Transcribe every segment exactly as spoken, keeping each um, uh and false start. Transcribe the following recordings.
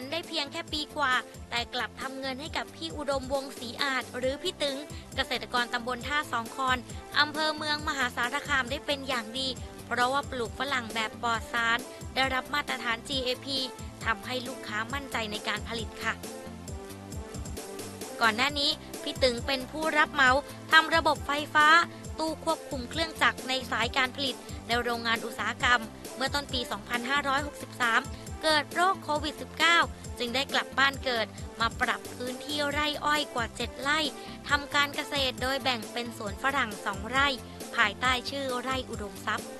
นได้เพียงแค่ปีกว่าแต่กลับทำเงินให้กับพี่อุดมวงศรีอาจหรือพี่ตึงเกษตรกรตำบลท่าสองคอนอำเภอเมืองมหาสารคามได้เป็นอย่างดีเพราะว่าปลูกฝรั่งแบบปลอดสารได้รับมาตรฐาน จี เอ พี ทำให้ลูกค้ามั่นใจในการผลิตค่ะก่อนหน้านี้พี่ตึงเป็นผู้รับเหมาทำระบบไฟฟ้าตู้ควบคุมเครื่องจักรในสายการผลิตในโรงงานอุตสาหกรรมเมื่อต้นปี สองพันห้าร้อยหกสิบสาม เกิดโรคโควิด สิบเก้า จึงได้กลับบ้านเกิดมาปรับพื้นที่ไร่อ้อยกว่า เจ็ด ไร่ทำการเกษตรโดยแบ่งเป็นสวนฝรั่ง สอง ไร่ภายใต้ชื่อไร่อุดมทรัพย์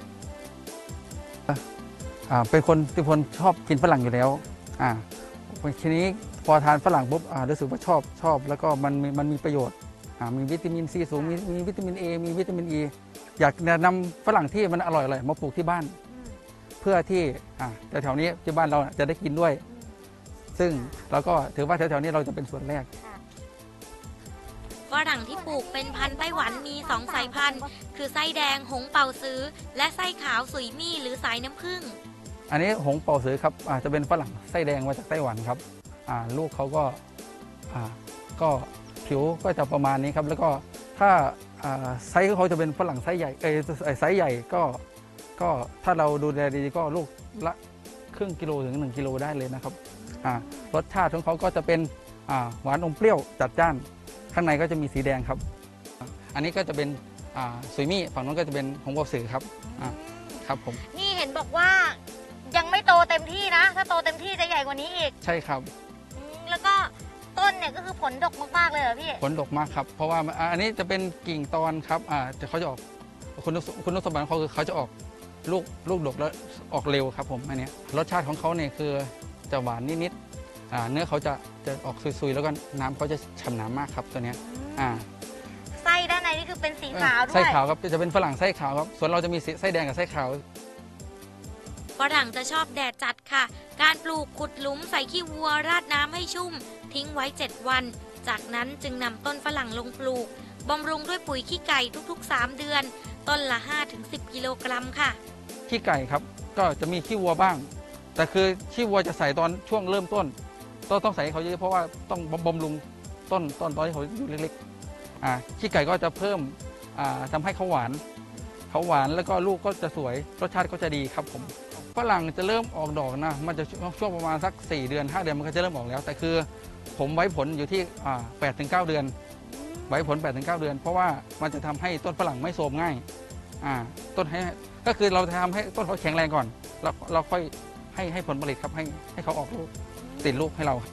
เป็นคนที่คนชอบกินฝรั่งอยู่แล้วอ่าทีนี้พอทานฝรั่งปุ๊บรู้สึกว่าชอบชอบแล้วก็มันมันมีประโยชน์มีวิตามินซีสูงมีมีวิตามินเอมีวิตามินอีอยากนำฝรั่งที่มันอร่อยๆมาปลูกที่บ้านเพื่อที่แถวๆนี้ที่บ้านเราจะได้กินด้วยซึ่งเราก็ถือว่าแถวๆนี้เราจะเป็นส่วนแรกฝรั่งที่ปลูกเป็นพันธุ์ไต้หวันมีสองสายพันธุ์คือไส้แดงหงเป่าซื้อและไส้ขาวสุยมี่หรือสายน้ำผึ้งอันนี้หงเป่าซื้อครับอาจจะเป็นฝรั่งไส้แดงมาจากไต้หวันครับลูกเขาก็ก็ผิวก็จะประมาณนี้ครับแล้วก็ถ้าไซส์เขาจะเป็นฝรั่งไซส์ใหญ่เออไซส์ใหญ่ก็ก็ถ้าเราดูแลดีก็ลูกละครึ่งกิโลถึงหนึ่งกิโลได้เลยนะครับรสชาติของเขาก็จะเป็นหวานอมเปรี้ยวจัดจ้านข้างในก็จะมีสีแดงครับอันนี้ก็จะเป็นสุยมี่ฝั่งนู้นก็จะเป็นหงเป่าซื้อครับครับผมนี่เห็นบอกว่ายังไม่โตเต็มที่นะถ้าโตเต็มที่จะใหญ่กว่านี้อีกใช่ครับแล้วก็ต้นเนี่ยก็คือผลดกมากๆเลยเหรอพี่ผลดกมากครับเพราะว่าอันนี้จะเป็นกิ่งตอนครับอ่าจะเขาจะออกคุณคุณสมบัติเขาคือเขาจะออกลูกลูกดกแล้วออกเร็วครับผมอันนี้รสชาติของเขาเนี่ยคือจะหวานนิดๆอ่าเนื้อเขาจะจะออกซุยๆแล้วก็น้ำเขาจะฉ่ำน้ำมากครับตัวนี้อ่าไส้ด้านในนี่คือเป็นสีขาวด้วยไส้ขาวครับจะเป็นฝรั่งไส้ขาวครับส่วนเราจะมีไส้แดงกับไส้ขาวฝรั่งจะชอบแดดจัดค่ะการปลูกขุดหลุมใส่ขี้วัวราดน้ำให้ชุ่มทิ้งไว้เจ็ดวันจากนั้นจึงนำต้นฝรั่งลงปลูกบำรุงด้วยปุ๋ยขี้ไก่ทุกๆสามเดือนต้นละ ห้าถึงสิบ กิโลกรัมค่ะขี้ไก่ครับก็จะมีขี้วัวบ้างแต่คือขี้วัวจะใส่ตอนช่วงเริ่มต้นต้องต้องใส่เขาเยอะเพราะว่าต้องบำรุงต้นต้นตอนที่เขาอยู่เล็กๆอ่าขี้ไก่ก็จะเพิ่มอ่าทำให้เขาหวานเขาหวานแล้วก็ลูกก็จะสวยรสชาติก็จะดีครับผมฝรั่งจะเริ่มออกดอกนะมันจะช่วงประมาณสักสี่เดือนห้าเดือนมันก็จะเริ่มออกแล้วแต่คือผมไว้ผลอยู่ที่แปดถึงเก้าเดือนไว้ผล แปดถึงเก้า เดือนเพราะว่ามันจะทำให้ต้นฝรั่งไม่โทรมง่ายต้นให้ก็คือเราทำให้ต้นเขาแข็งแรงก่อนแล้วเราค่อยให้ให้ผลผลิตครับให้ให้เขาออกลูกติดลูกให้เรา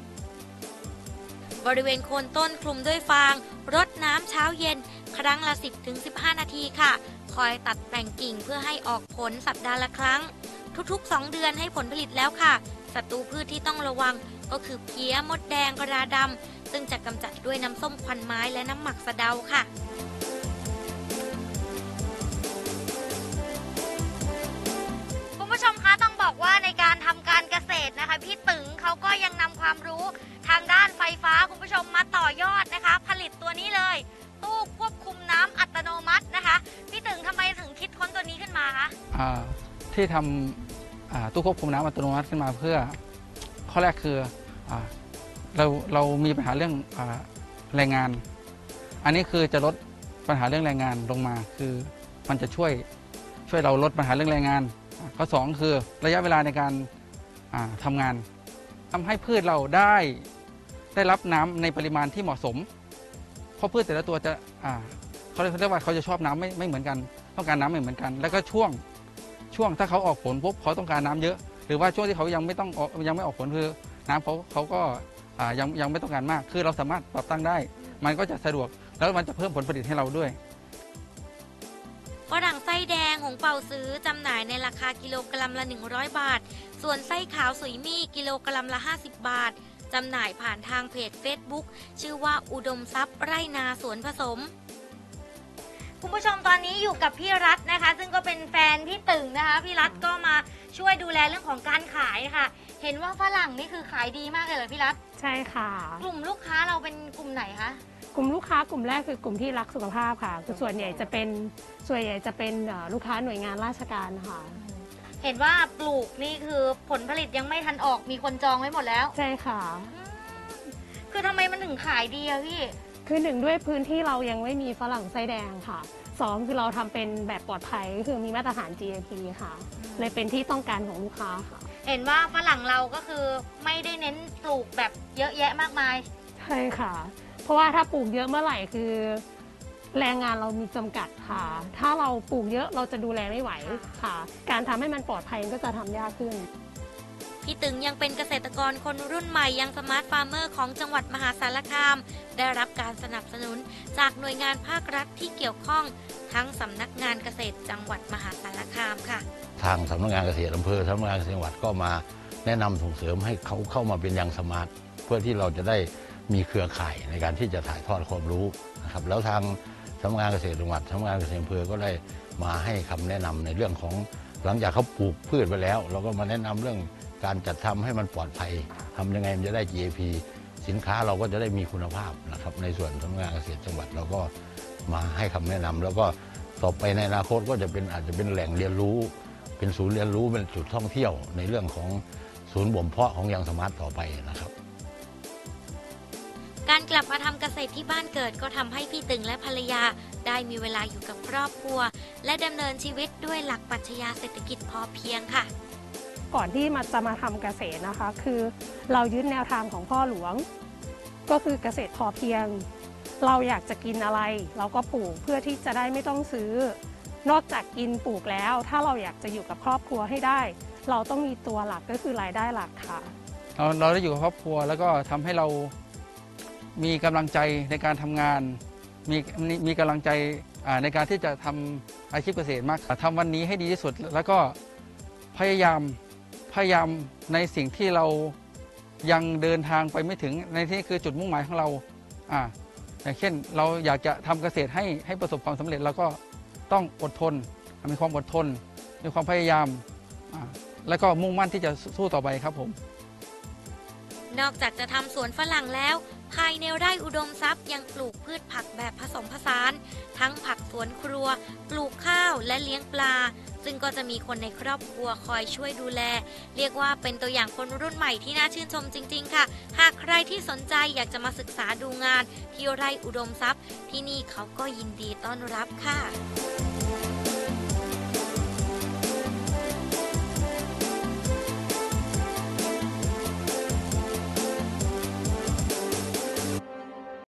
บริเวณโคนต้นคลุมด้วยฟางรดน้ำเช้าเย็นครั้งละ สิบถึงสิบห้า นาทีค่ะคอยตัดแต่งกิ่งเพื่อให้ออกผลสัปดาห์ละครั้งทุกๆสองเดือนให้ผลผลิตแล้วค่ะศัตรูพืชที่ต้องระวังก็คือเพี้ยมดแดงกระดาดำซึ่งจะกำจัดด้วยน้ำส้มควันไม้และน้ำหมักสะเดาค่ะคุณผู้ชมคะต้องบอกว่าในการทำการเกษตรนะคะพี่ตึงเขาก็ยังนำความรู้ทางด้านไฟฟ้าคุณผู้ชมมาต่อยอดนะคะผลิตตัวนี้เลยตู้ควบคุมน้ำอัตโนมัตินะคะพี่ตึงทำไมถึงคิดค้นตัวนี้ขึ้นมาคะที่ทำตู้ควบคุมน้ำอัตโนมัติขึ้นมาเพื่อข้อแรกคือเราเรามีปัญหาเรื่องแรงงานอันนี้คือจะลดปัญหาเรื่องแรงงานลงมาคือมันจะช่วยช่วยเราลดปัญหาเรื่องแรงงานข้อสองคือระยะเวลาในการทำงานทำให้พืชเราได้ได้รับน้ำในปริมาณที่เหมาะสมเพราะพืชแต่ละตัวจะเขาเรียกว่าเขาจะชอบน้ำไม่ไม่เหมือนกันต้องการน้ำไม่เหมือนกันแล้วก็ช่วงช่วงถ้าเขาออกผลปุ๊บเขาต้องการน้ำเยอะหรือว่าช่วงที่เขายังไม่ต้องยังไม่ออกผลคือน้ำเขาเขาก็ยังยังไม่ต้องการมากคือเราสามารถปรับตั้งได้มันก็จะสะดวกแล้วมันจะเพิ่มผลผลิตให้เราด้วยฝรั่งไส้แดงหงเป่าซื้อจำหน่ายในราคากิโลกรัมละหนึ่งร้อยบาทส่วนไส้ขาวสุยมี่กิโลกรัมละห้าสิบบาทจำหน่ายผ่านทางเพจ เฟซบุ๊ก ชื่อว่าอุดมทรัพย์ไร่นาสวนผสมคุณผู้ชมตอนนี้อยู่กับพี่รัตน์นะคะซึ่งก็เป็นแฟนพี่ตึงนะคะพี่รัตน์ก็มาช่วยดูแลเรื่องของการขายค่ะเห็นว่าฝรั่งนี่คือขายดีมากเลยเหรอพี่รัตน์ใช่ค่ะกลุ่มลูกค้าเราเป็นกลุ่มไหนคะกลุ่มลูกค้ากลุ่มแรกคือกลุ่มที่รักสุขภาพค่ะส่วนใหญ่จะเป็นส่วนใหญ่จะเป็นลูกค้าหน่วยงานราชการค่ะเห็นว่าปลูกนี่คือผลผลิตยังไม่ทันออกมีคนจองไว้หมดแล้วใช่ค่ะคือทำไมมันถึงขายดีอะพี่คือหนึ่งด้วยพื้นที่เรายังไม่มีฝรั่งไส้แดงค่ะสองคือเราทำเป็นแบบปลอดภัยก็คือมีมาตรฐาน จี เอ พี ค่ะ เลยเป็นที่ต้องการของลูกค้าค่ะเห็นว่าฝรั่งเราก็คือไม่ได้เน้นปลูกแบบเยอะแยะมากมายใช่ค่ะ เพราะว่าถ้าปลูกเยอะเมื่อไหร่คือ แรงงานเรามีจำกัดค่ะ ถ้าเราปลูกเยอะเราจะดูแลไม่ไหวค่ะ การทำให้มันปลอดภัยก็จะทำยากขึ้นพี่ตึงยังเป็นเกษตรกรคนรุ่นใหม่ยังสมาร์ทฟาร์มเมอร์ของจังหวัดมหาสารคาม ได้รับการสนับสนุนจากหน่วยงานภาครัฐที่เกี่ยวข้องทั้งสำนักงานเกษตรจังหวัดมหาสารคามค่ะทางสำนักงานเกษตรอำเภอสำนักงานเกษตรจังหวัดก็มาแนะนำส่งเสริมให้เขาเข้ามาเป็นยังสมาร์ทเพื่อที่เราจะได้มีเครือข่ายในการที่จะถ่ายทอดความรู้นะครับแล้วทางสำนักงานเกษตรจังหวัดสำนักงานเกษตรอำเภอก็ได้มาให้คำแนะนำในเรื่องของหลังจากเขาปลูกพืชไปแล้ว เราก็มาแนะนำเรื่องการจัดทำให้มันปลอดภัยทำยังไงมันจะได้ จี เอ พี สินค้าเราก็จะได้มีคุณภาพนะครับในส่วนสำนักงานเกษตรจังหวัดเราก็มาให้คำแนะนำแล้วก็ต่อไปในอนาคตก็จะเป็นอาจจะเป็นแหล่งเรียนรู้เป็นศูนย์เรียนรู้เป็นจุดท่องเที่ยวในเรื่องของศูนย์บ่มเพาะของยังสมาร์ทต่อไปนะครับการกลับมาทำเกษตรที่บ้านเกิดก็ทำให้พี่ตึงและภรรยาได้มีเวลาอยู่กับครอบครัวและดำเนินชีวิตด้วยหลักปรัชญาเศรษฐกิจพอเพียงค่ะก่อนที่มาจะมาทำเกษตรนะคะ คือเรายึดแนวทางของพ่อหลวง ก็คือเกษตรพอเพียง เราอยากจะกินอะไร เราก็ปลูกเพื่อที่จะได้ไม่ต้องซื้อ นอกจากกินปลูกแล้ว ถ้าเราอยากจะอยู่กับครอบครัวให้ได้ เราต้องมีตัวหลักก็คือรายได้หลักค่ะเราเราได้อยู่กับครอบครัวแล้วก็ทำให้เรามีกำลังใจในการทำงาน มีมีมีกำลังใจอ่าในการที่จะทำอาชีพเกษตรมากทำวันนี้ให้ดีที่สุด แล้วก็พยายามพยายามในสิ่งที่เรายังเดินทางไปไม่ถึงในที่นี้คือจุดมุ่งหมายของเราอ่าอย่างเช่นเราอยากจะทำเกษตรให้ให้ประสบความสำเร็จเราก็ต้องอดทนมีความอดทนมีความพยายามอ่าแล้วก็มุ่งมั่นที่จะสู้ต่อไปครับผมนอกจากจะทำสวนฝรั่งแล้ว ภายในไร่อุดมทรัพย์ยังปลูกพืชผักแบบผสมผสาน ทั้งผักสวนครัว ปลูกข้าวและเลี้ยงปลา ซึ่งก็จะมีคนในครอบครัวคอยช่วยดูแล เรียกว่าเป็นตัวอย่างคนรุ่นใหม่ที่น่าชื่นชมจริงๆค่ะ หากใครที่สนใจอยากจะมาศึกษาดูงานที่ไร่อุดมทรัพย์ ที่นี่เขาก็ยินดีต้อนรับค่ะ